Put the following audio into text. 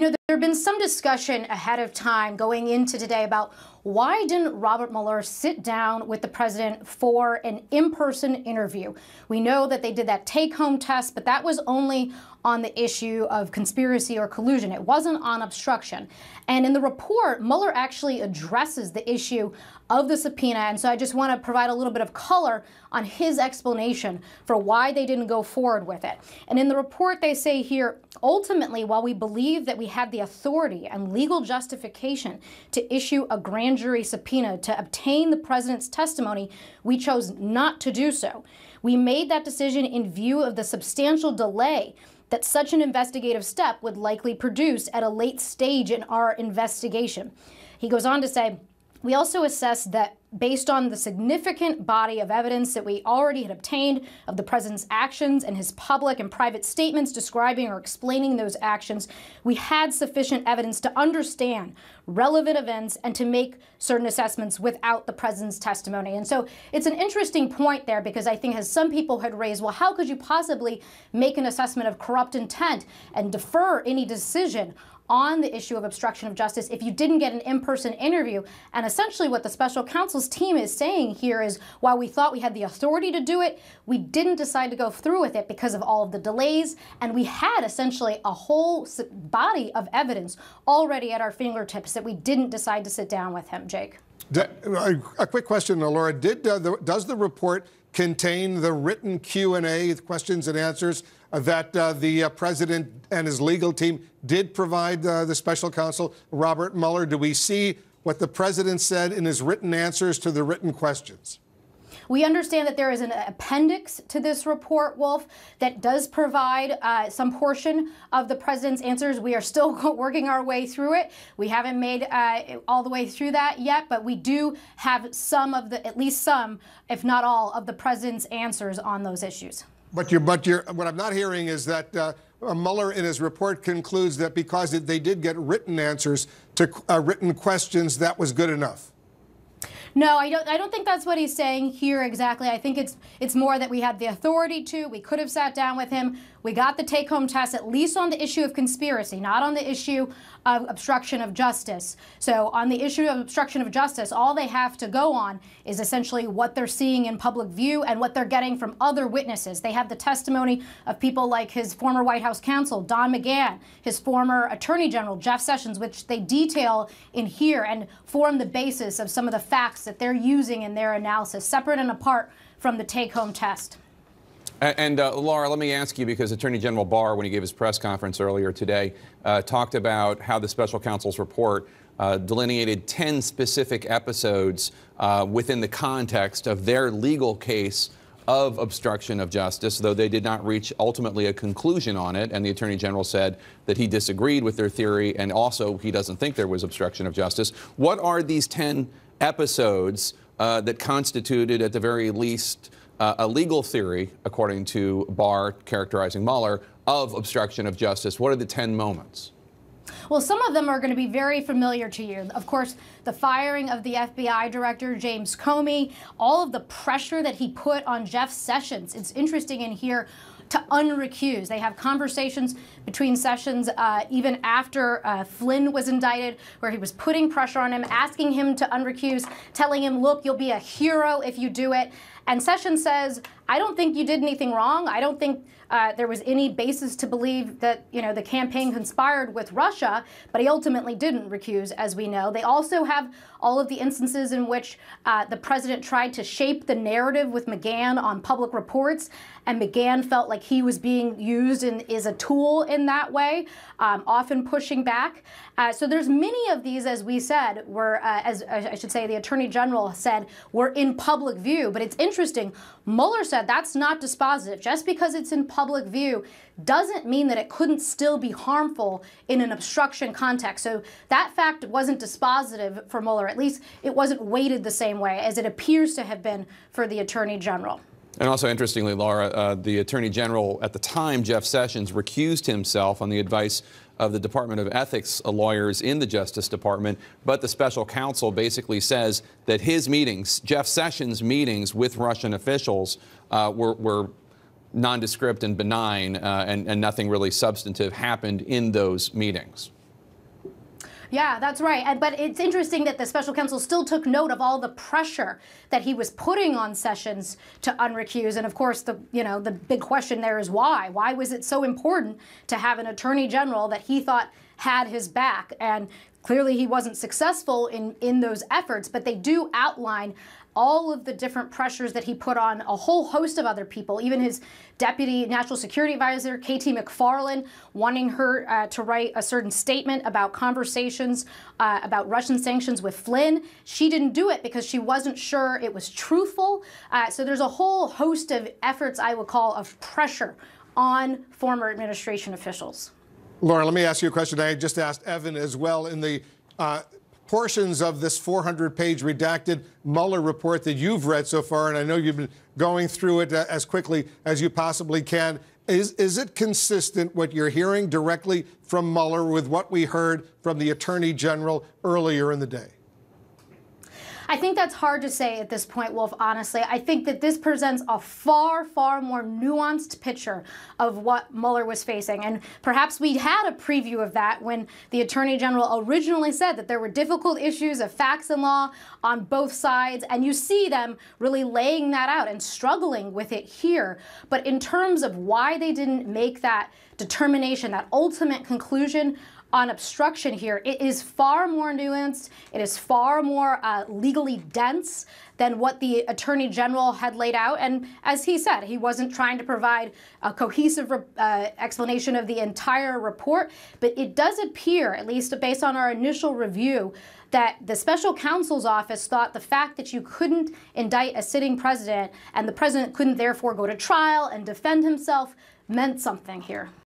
There had been some discussion ahead of time going into today about why didn't Robert Mueller sit down with the president for an in-person interview? We know that they did that take-home test, but that was only on the issue of conspiracy or collusion. It wasn't on obstruction. And in the report, Mueller actually addresses the issue of the subpoena. And so I just want to provide a little bit of color on his explanation for why they didn't go forward with it. And in the report, they say here, ultimately, while we believe that we had the authority and legal justification to issue a grand jury subpoena to obtain the president's testimony, we chose not to do so. We made that decision in view of the substantial delay that such an investigative step would likely produce at a late stage in our investigation. He goes on to say, we also assessed that based on the significant body of evidence that we already had obtained of the president's actions and his public and private statements describing or explaining those actions, we had sufficient evidence to understand relevant events and to make certain assessments without the president's testimony. And so it's an interesting point there, because I think as some people had raised, well, how could you possibly make an assessment of corrupt intent and defer any decision on the issue of obstruction of justice if you didn't get an in-person interview? And essentially what the special counsel's team is saying here is, while we thought we had the authority to do it, we didn't decide to go through with it because of all of the delays. And we had essentially a whole body of evidence already at our fingertips that we didn't decide to sit down with him. Jake. A quick question, Laura. Does the report contain the written Q&A, questions and answers, that the president and his legal team did provide the special counsel, Robert Mueller? Do we see what the president said in his written answers to the written questions? We understand that there is an appendix to this report, Wolf, that does provide some portion of the president's answers. We are still working our way through it. We haven't made all the way through that yet, but we do have some of the, at least some, if not all, of the president's answers on those issues. But what I'm not hearing is that Mueller in his report concludes that because they did get written answers to written questions, that was good enough. No, I don't think that's what he's saying here exactly. I think it's more that we had the authority to. We could have sat down with him. We got the take-home test, at least on the issue of conspiracy, not on the issue of obstruction of justice. So on the issue of obstruction of justice, all they have to go on is essentially what they're seeing in public view and what they're getting from other witnesses. They have the testimony of people like his former White House counsel, Don McGahn, his former Attorney General, Jeff Sessions, which they detail in here and form the basis of some of the facts that they're using in their analysis, separate and apart from the take-home test. And Laura, let me ask you, because Attorney General Barr, when he gave his press conference earlier today, talked about how the special counsel's report delineated 10 specific episodes within the context of their legal case of obstruction of justice, though they did not reach ultimately a conclusion on it. And the Attorney General said that he disagreed with their theory, and also he doesn't think there was obstruction of justice. What are these 10 episodes that constituted, at the very least, a legal theory, according to Barr, characterizing Mueller, of obstruction of justice? What are the 10 moments? Well, some of them are going to be very familiar to you. Of course, the firing of the FBI director, James Comey, all of the pressure that he put on Jeff Sessions. It's interesting in here to unrecuse. They have conversations between Sessions even after Flynn was indicted, where he was putting pressure on him, asking him to unrecuse, telling him, look, you'll be a hero if you do it. And Sessions says, I don't think you did anything wrong. I don't think there was any basis to believe that, the campaign conspired with Russia, but he ultimately didn't recuse, as we know. They also have all of the instances in which the president tried to shape the narrative with McGahn on public reports, and McGahn felt like he was being used and is a tool in that way, often pushing back. So there's many of these, as we said, were, as I should say, the Attorney General said, were in public view. But it's interesting, Mueller said that's not dispositive. Just because it's in public view doesn't mean that it couldn't still be harmful in an obstruction context. So that fact wasn't dispositive for Mueller. At least it wasn't weighted the same way as it appears to have been for the Attorney General. And also, interestingly, Laura, the Attorney General at the time, Jeff Sessions, recused himself on the advice of the Department of Ethics lawyers in the Justice Department. But the special counsel basically says that his meetings, Jeff Sessions' meetings with Russian officials, were nondescript and benign, and nothing really substantive happened in those meetings. Yeah, that's right. But it's interesting that the special counsel still took note of all the pressure that he was putting on Sessions to unrecuse. And of course, the big question there is why? Why was it so important to have an attorney general that he thought had his back? And clearly he wasn't successful in those efforts, but they do outline all of the different pressures that he put on a whole host of other people, even his deputy national security advisor, K.T. McFarland, wanting her to write a certain statement about conversations about Russian sanctions with Flynn. She didn't do it because she wasn't sure it was truthful. So there's a whole host of efforts, I would call, of pressure on former administration officials. Laura, let me ask you a question I just asked Evan as well. In the portions of this 400-page redacted Mueller report that you've read so far, and I know you've been going through it as quickly as you possibly can, is it consistent what you're hearing directly from Mueller with what we heard from the Attorney General earlier in the day? I think that's hard to say at this point, Wolf, honestly. I think that this presents a far, far more nuanced picture of what Mueller was facing. And perhaps we had a preview of that when the Attorney General originally said that there were difficult issues of facts and law on both sides. And you see them really laying that out and struggling with it here. But in terms of why they didn't make that determination, that ultimate conclusion on obstruction here, it is far more nuanced. It is far more legally dense than what the Attorney General had laid out. And as he said, he wasn't trying to provide a cohesive explanation of the entire report. But it does appear, at least based on our initial review, that the special counsel's office thought the fact that you couldn't indict a sitting president and the president couldn't therefore go to trial and defend himself meant something here.